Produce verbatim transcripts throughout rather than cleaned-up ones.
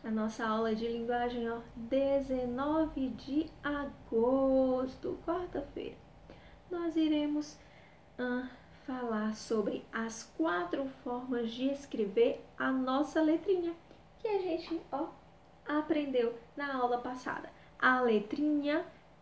a nossa aula de linguagem, ó, dezenove de agosto, quarta-feira. Nós iremos ah, falar sobre as quatro formas de escrever a nossa letrinha, que a gente, ó, aprendeu na aula passada. A letrinha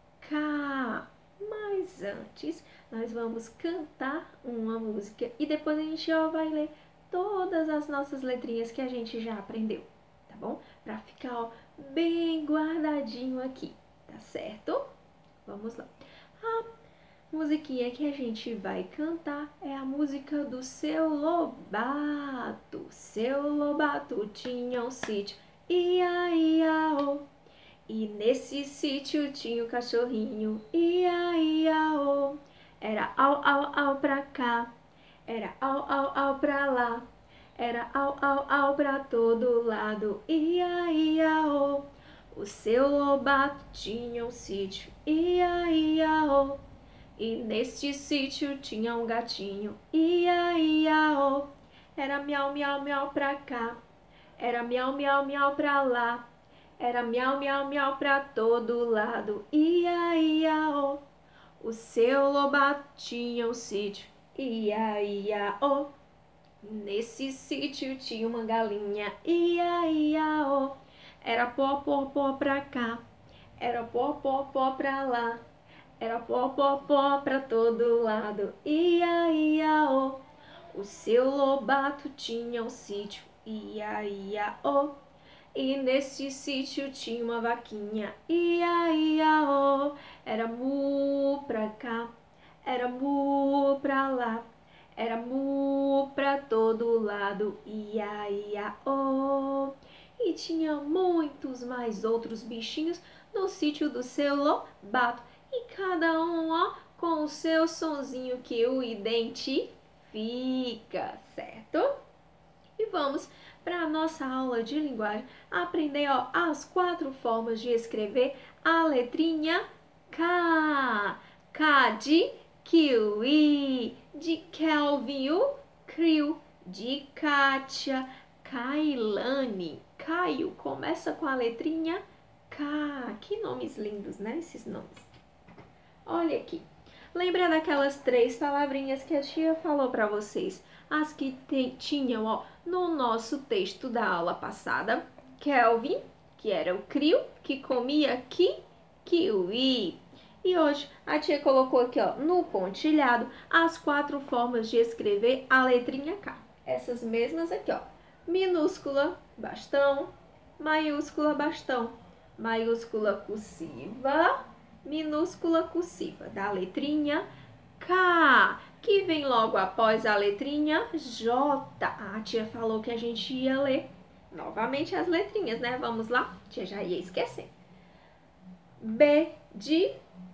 K. Mas antes, nós vamos cantar uma música e depois a gente, ó, vai ler todas as nossas letrinhas que a gente já aprendeu, tá bom? Pra ficar, ó, bem guardadinho aqui, tá certo? Vamos lá. A musiquinha que a gente vai cantar é a música do Seu Lobato. Seu Lobato tinha um sítio, ia, ia, oh. E nesse sítio tinha o cachorrinho, ia, ia, oh. Era au, au, au pra cá, era au, au, au pra lá, era au, au, au pra todo lado, ia, ia, oh. O Seu Lobato tinha um sítio, ia, ia, oh. E neste sítio tinha um gatinho, ia, ia, oh. Era miau, miau, miau pra cá, era miau, miau, miau pra lá, era miau, miau, miau pra todo lado, ia, ia, oh. O Seu Lobato tinha um sítio, ia, ia, oh. Nesse sítio tinha uma galinha, ia, ia, oh. Era pó, pó, pó pra cá, era pó, pó, pó pra lá, era pó, pó, pó pra todo lado, ia, ia, oh. O Seu Lobato tinha um sítio, ia, ia, oh. E nesse sítio tinha uma vaquinha, ia, ia, oh. Era mu pra cá, era mu pra lá, era mu pra todo lado, ia, ia, oh. E tinha muitos mais outros bichinhos no sítio do Seu Lobato, e cada um, ó, com o seu sonzinho que o identifica, certo? E vamos para a nossa aula de linguagem aprender, ó, as quatro formas de escrever a letrinha K. K de kiwi, de Kelvin, o Crio, de Kátia, Kailane, Caio. Começa com a letrinha K. Que nomes lindos, né? Esses nomes. Olha aqui. Lembra daquelas três palavrinhas que a tia falou para vocês? As que te, tinham, ó, no nosso texto da aula passada. Kelvin, que era o crio, que comia ki, kiwi. E hoje a tia colocou aqui, ó, no pontilhado, as quatro formas de escrever a letrinha K. Essas mesmas aqui, ó. Minúscula, bastão. Maiúscula, bastão. Maiúscula, cursiva. Minúscula, cursiva, da letrinha K, que vem logo após a letrinha J. A tia falou que a gente ia ler novamente as letrinhas, né? Vamos lá? A tia já ia esquecer. B de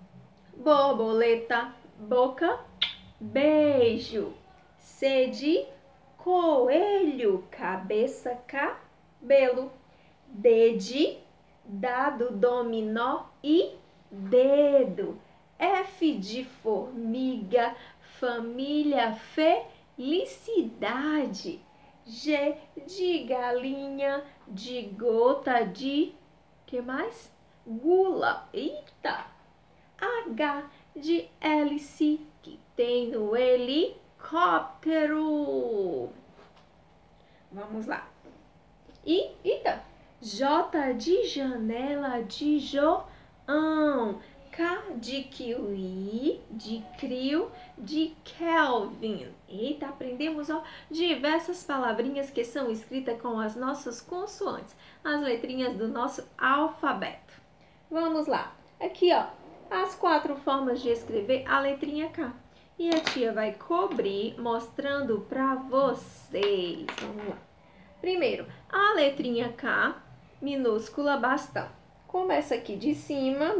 borboleta, boca, beijo. C de coelho, cabeça, cabelo. D de dado, dominó e dedo. F de formiga, família, felicidade. G de galinha, de gota, de que mais? Gula. Eita! H de hélice, que tem no helicóptero. Vamos lá. E, eita! J de janela, de João. K de kiwi, de crio, de Kelvin. Eita, aprendemos, ó, diversas palavrinhas que são escritas com as nossas consoantes, as letrinhas do nosso alfabeto. Vamos lá. Aqui, ó, as quatro formas de escrever a letrinha K. E a tia vai cobrir mostrando para vocês. Vamos lá. Primeiro, a letrinha K, minúscula, bastão. Começa aqui de cima,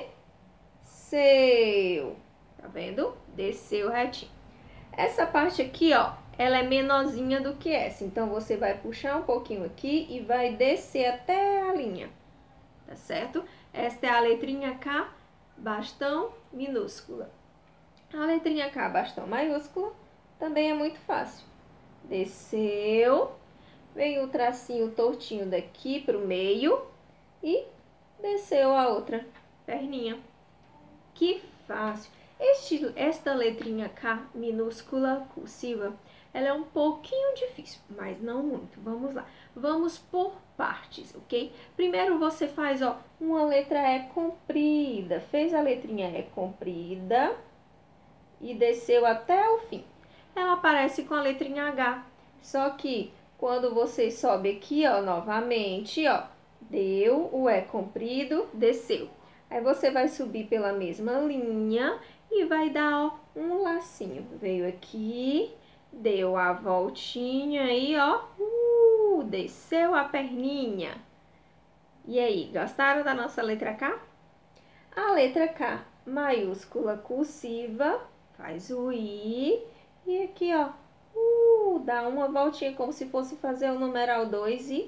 desceu. Tá vendo? Desceu retinho. Essa parte aqui, ó, ela é menorzinha do que essa. Então, você vai puxar um pouquinho aqui e vai descer até a linha. Tá certo? Esta é a letrinha K, bastão, minúscula. A letrinha K, bastão, maiúscula, também é muito fácil. Desceu, Vem o tracinho tortinho daqui pro meio e desceu a outra perninha. Que fácil! Este, esta letrinha K minúscula cursiva, ela é um pouquinho difícil, mas não muito. Vamos lá. Vamos por partes, ok? Primeiro você faz, ó, uma letra E comprida. Fez a letrinha E comprida e desceu até o fim. Ela parece com a letrinha H, só que quando você sobe aqui, ó, novamente, ó, deu o E comprido, desceu. Aí você vai subir pela mesma linha e vai dar, ó, um lacinho. Veio aqui, deu a voltinha aí, ó, uh, desceu a perninha. E aí, gostaram da nossa letra K? A letra K maiúscula cursiva, faz o I e aqui, ó, uh, dá uma voltinha como se fosse fazer o numeral dois e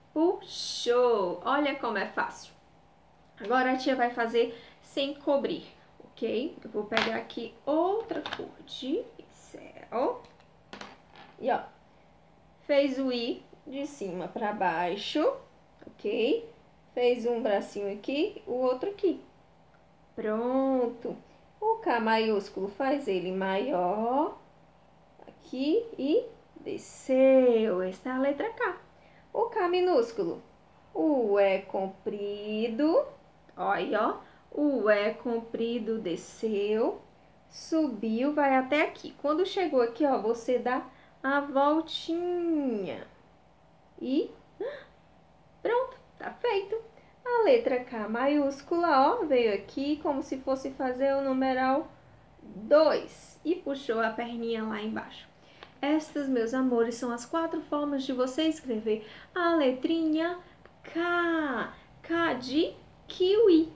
puxou. Olha como é fácil. Agora a tia vai fazer sem cobrir, ok? Eu vou pegar aqui outra cor de pincel. E, ó, fez o I de cima para baixo, ok? Fez um bracinho aqui, o outro aqui. Pronto. O K maiúsculo faz ele maior, aqui e desceu. Essa é a letra K. O K minúsculo, o E comprido, ó, aí, ó, o E comprido desceu, subiu, vai até aqui. Quando chegou aqui, ó, você dá a voltinha e pronto, tá feito. A letra K maiúscula, ó, veio aqui como se fosse fazer o numeral dois e puxou a perninha lá embaixo. Estas, meus amores, são as quatro formas de você escrever a letrinha K. K de kiwi.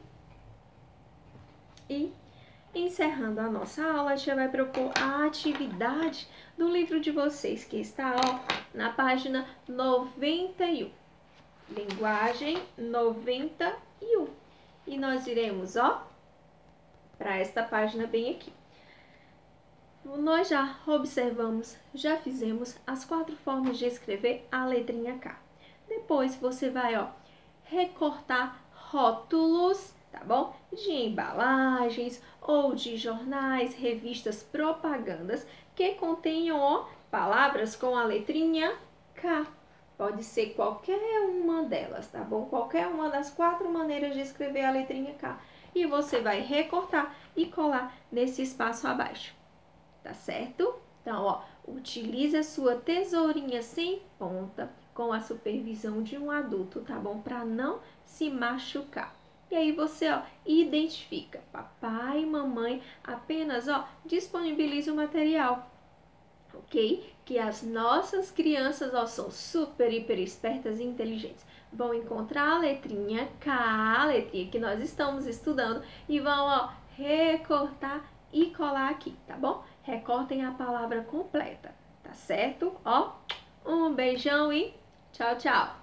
E, encerrando a nossa aula, a tia vai propor a atividade do livro de vocês, que está, ó, na página noventa e um. Linguagem noventa e um. E nós iremos, ó, para esta página bem aqui. Nós já observamos, já fizemos as quatro formas de escrever a letrinha K. Depois você vai, ó, recortar rótulos, tá bom? De embalagens ou de jornais, revistas, propagandas que contenham, ó, palavras com a letrinha K. Pode ser qualquer uma delas, tá bom? Qualquer uma das quatro maneiras de escrever a letrinha K. E você vai recortar e colar nesse espaço abaixo. Tá certo? Então, ó, utilize a sua tesourinha sem ponta com a supervisão de um adulto, tá bom? Para não se machucar. E aí você, ó, identifica. Papai e mamãe apenas, ó, disponibiliza o material, ok? Que as nossas crianças, ó, são super, hiper espertas e inteligentes. Vão encontrar a letrinha K, a letrinha que nós estamos estudando, e vão, ó, recortar e colar aqui, tá bom? Recortem a palavra completa, tá certo? Ó, um beijão e tchau, tchau!